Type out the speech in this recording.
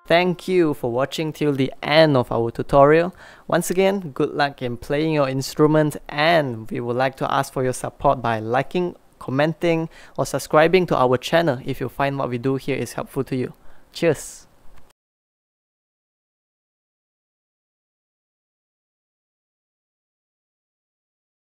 Thank you for watching till the end of our tutorial. Once again, good luck in playing your instrument, and we would like to ask for your support by liking, commenting, or subscribing to our channel if you find what we do here is helpful to you. Cheers!